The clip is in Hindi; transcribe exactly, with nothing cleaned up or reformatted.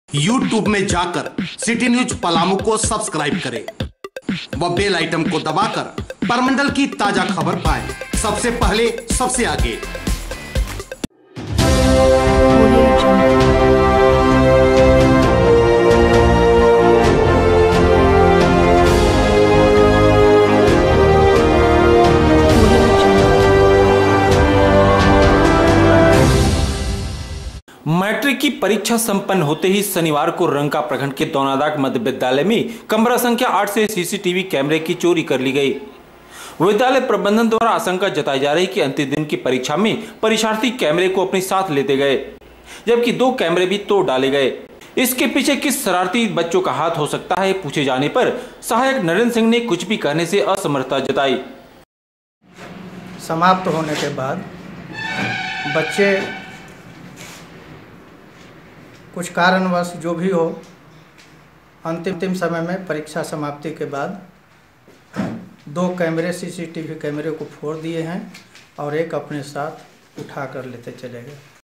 यूट्यूब में जाकर सिटी न्यूज पलामू को सब्सक्राइब करें व बेल आइटम को दबाकर परमंडल की ताजा खबर पाएं सबसे पहले, सबसे आगे। मैट्रिक की परीक्षा संपन्न होते ही शनिवार को रंका प्रखंड के दौनादाग मध्य विद्यालय में कमरा संख्या आठ से सीसीटीवी कैमरे की चोरी कर ली गई। विद्यालय प्रबंधन द्वारा आशंका जताई जा रही कि अंतिम दिन की परीक्षा में परीक्षार्थी कैमरे को अपने साथ लेते गए, जबकि दो कैमरे भी तोड़ डाले गए। इसके पीछे किस शरारती बच्चों का हाथ हो सकता है, पूछे जाने पर सहायक नरेंद्र सिंह ने कुछ भी कहने से असमर्थता जताई। समाप्त होने के बाद बच्चे कुछ कारणवश जो भी हो, अंतिम समय में परीक्षा समाप्ति के बाद दो कैमरे सीसीटीवी कैमरे को फोड़ दिए हैं और एक अपने साथ उठा कर लेते चले गए।